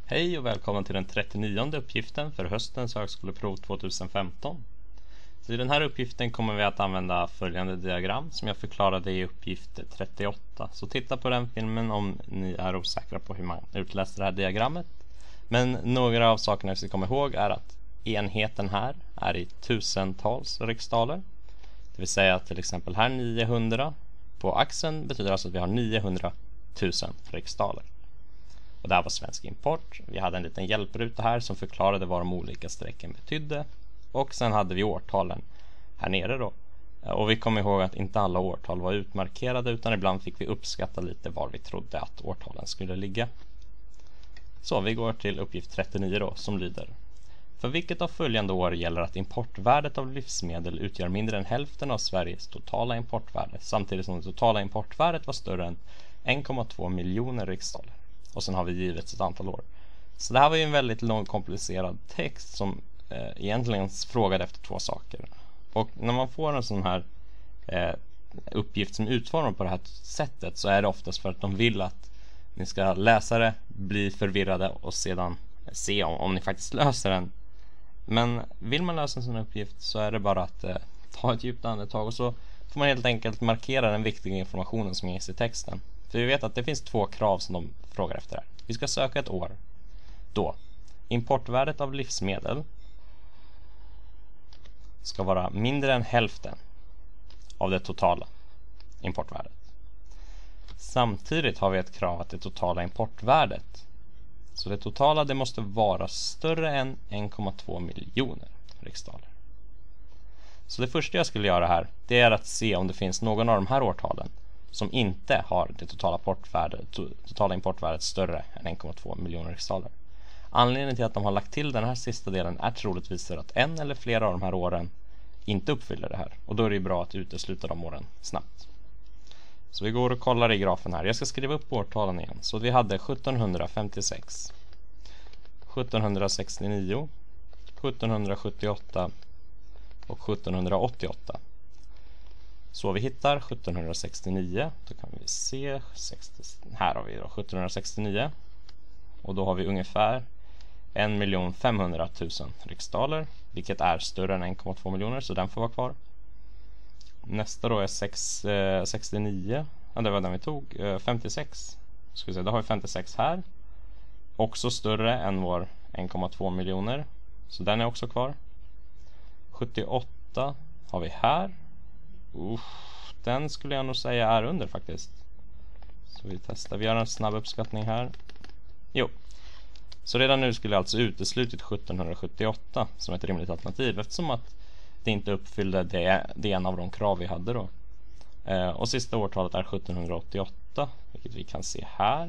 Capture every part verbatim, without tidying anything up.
Hej och välkommen till den trettionionde uppgiften för höstens högskoleprov tjugohundrafemton. Så i den här uppgiften kommer vi att använda följande diagram som jag förklarade i uppgift trettioåtta. Så titta på den filmen om ni är osäkra på hur man utläser det här diagrammet. Men några av sakerna vi ska komma ihåg är att enheten här är i tusentals riksdaler. Det vill säga att till exempel här niohundra på axeln betyder alltså att vi har niohundratusen riksdaler. Och det här var svensk import. Vi hade en liten hjälpruta här som förklarade vad de olika strecken betydde. Och sen hade vi årtalen här nere då. Och vi kommer ihåg att inte alla årtal var utmarkerade utan ibland fick vi uppskatta lite var vi trodde att årtalen skulle ligga. Så vi går till uppgift trettionio då som lyder: för vilket av följande år gäller att importvärdet av livsmedel utgör mindre än hälften av Sveriges totala importvärde samtidigt som det totala importvärdet var större än en komma två miljoner riksdaler? Och sen har vi givet ett antal år. Så det här var ju en väldigt lång komplicerad text som eh, egentligen frågade efter två saker. Och när man får en sån här eh, uppgift som utformad på det här sättet så är det oftast för att de vill att ni ska läsa det, bli förvirrade och sedan se om, om ni faktiskt löser den. Men vill man lösa en sån uppgift så är det bara att eh, ta ett djupt andetag och så får man helt enkelt markera den viktiga informationen som ges i texten. För vi vet att det finns två krav som de frågar efter här. Vi ska söka ett år då importvärdet av livsmedel ska vara mindre än hälften av det totala importvärdet. Samtidigt har vi ett krav att det totala importvärdet, så det totala det måste vara större än en komma två miljoner riksdaler. Så det första jag skulle göra här, det är att se om det finns någon av de här årtalen som inte har det totala, totala importvärdet större än en komma två miljoner riksdaler. Anledningen till att de har lagt till den här sista delen är troligtvis att en eller flera av de här åren inte uppfyller det här. Och då är det bra att utesluta de åren snabbt. Så vi går och kollar i grafen här. Jag ska skriva upp årtalen igen. Så vi hade sjuttonhundrafemtiosex, sjuttonhundrasextionio, sjuttonhundrasjuttioåtta och sjuttonhundraåttioåtta. Så vi hittar sjuttonhundrasextionio, då kan vi se, sextio, här har vi då sjuttonhundrasextionio och då har vi ungefär en miljon femhundratusen riksdaler, vilket är större än en komma två miljoner, så den får vara kvar. Nästa då är sex, eh, sextionio, ja, det var den vi tog, eh, femtiosex, ska vi se, då har vi femtiosex här, också större än vår en komma två miljoner, så den är också kvar. sjuttioåtta har vi här. Uff, den skulle jag nog säga är under faktiskt. Så vi testar, vi gör en snabb uppskattning här. Jo, så redan nu skulle jag alltså uteslutit sjuttonhundrasjuttioåtta som ett rimligt alternativ eftersom att det inte uppfyllde det, det en av de krav vi hade då. eh, Och sista årtalet är sjuttonhundraåttioåtta, vilket vi kan se här.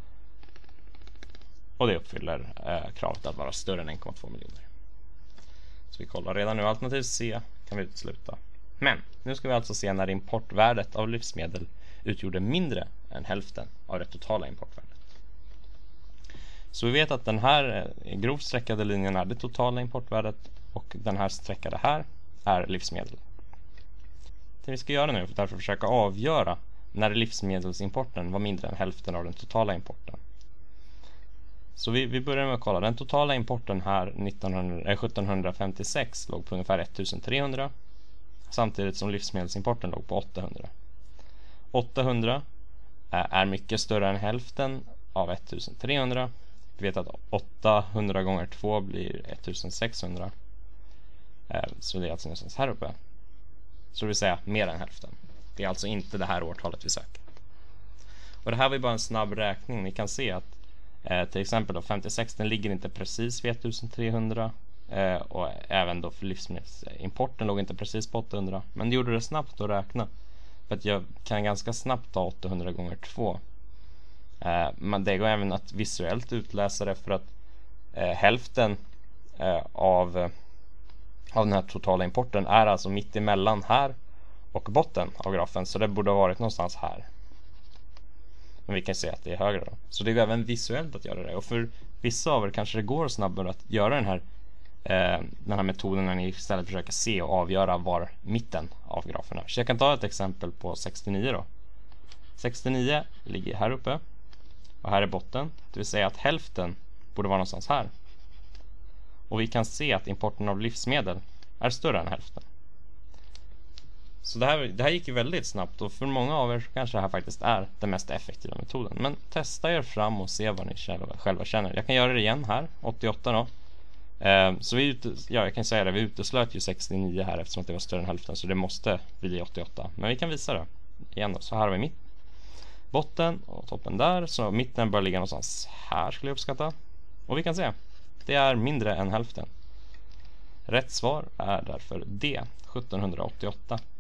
Och det uppfyller eh, kravet att vara större än en komma två miljoner. Så vi kollar redan nu, alternativ C kan vi utesluta. Men nu ska vi alltså se när importvärdet av livsmedel utgjorde mindre än hälften av det totala importvärdet. Så vi vet att den här grovt streckade linjen är det totala importvärdet och den här streckade här är livsmedel. Det vi ska göra nu är att därför försöka avgöra när livsmedelsimporten var mindre än hälften av den totala importen. Så vi, vi börjar med att kolla. Den totala importen här nittonhundra, äh, sjuttonhundrafemtiosex låg på ungefär ettusentrehundra. Samtidigt som livsmedelsimporten låg på åttahundra. åttahundra är mycket större än hälften av ettusentrehundra. Vi vet att åttahundra gånger två blir ettusensexhundra. Så det är alltså någonstans här uppe. Så det vill säga mer än hälften. Det är alltså inte det här årtalet vi söker. Och det här var ju bara en snabb räkning. Ni kan se att eh, till exempel då femtiosex den ligger inte precis vid ettusentrehundra. Eh, och även då för livsmedelsimporten låg inte precis på åttahundra. Men det gjorde det snabbt att räkna. För att jag kan ganska snabbt ta åttahundra gånger två. Eh, men det går även att visuellt utläsa det för att eh, hälften eh, av, eh, av den här totala importen är alltså mitt emellan här och botten av grafen. Så det borde ha varit någonstans här. Men vi kan se att det är högre då. Så det går även visuellt att göra det. Och för vissa av er kanske det går snabbare att göra den här den här metoden när ni istället försöker se och avgöra var mitten av grafen är. Så jag kan ta ett exempel på sextionio då. sextionio ligger här uppe och här är botten. Det vill säga att hälften borde vara någonstans här. Och vi kan se att importen av livsmedel är större än hälften. Så det här, det här gick ju väldigt snabbt, och för många av er kanske det här faktiskt är den mest effektiva metoden. Men testa er fram och se vad ni själva, själva känner. Jag kan göra det igen här, åttioåtta då. Eh, så vi ute, ja, jag kan säga det, vi uteslöt ju sextionio här eftersom att det var större än hälften, så det måste bli åttioåtta. Men vi kan visa det igen då. Så här har vi mitt, botten och toppen där. Så mitten bör ligga någonstans här skulle jag uppskatta. Och vi kan se, det är mindre än hälften. Rätt svar är därför D, sjuttonhundraåttioåtta.